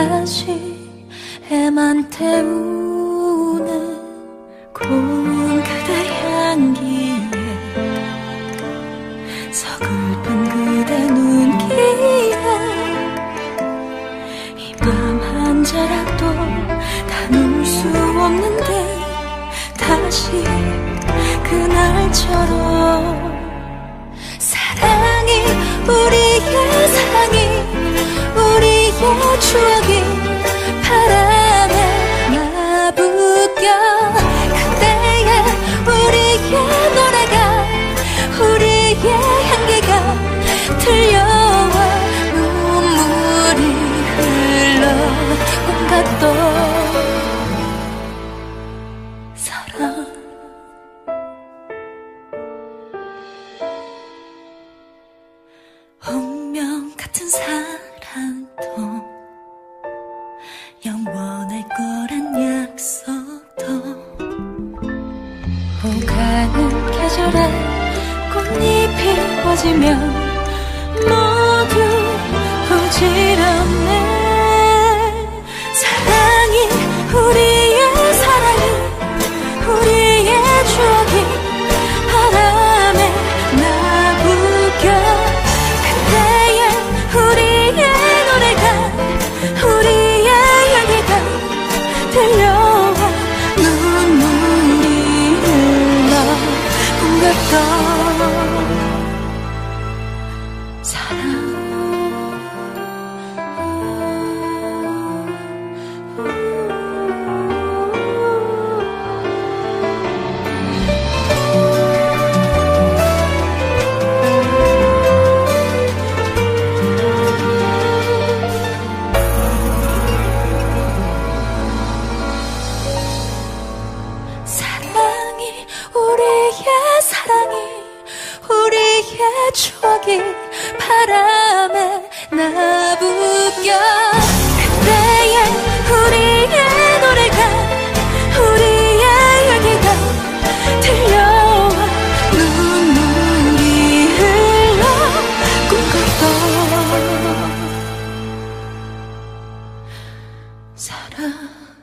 다시 애만 태우는 고운 그대 향기에 서글픈 그대 눈길에 이 맘 한 자락도 나눌 수 없는데 다시 그날처럼 사랑이 우리의 사랑이 우리의 추억이 바람에 나부껴 그때의 우리의 노래가 우리의 향기가 들려와 눈물이 흘러 온갖 또 사랑 운명 같은 사랑도 영원할 거란 약속도 오가는 계절에 꽃잎이 퍼지면 모두 부질없네 사랑이 우리의 사랑이 우리의 추억이 바람에 나부겨 그때의 우리의 노래가 우리의 향기가 들려와 눈물이 흘러 꿈같던 사랑 사랑이 우리의 사랑이 우리의 추억이 바람에 나부겨 그때의 우리의 노래가 우리의 향기가 들려와 눈물이 흘러 꿈꿨던 사랑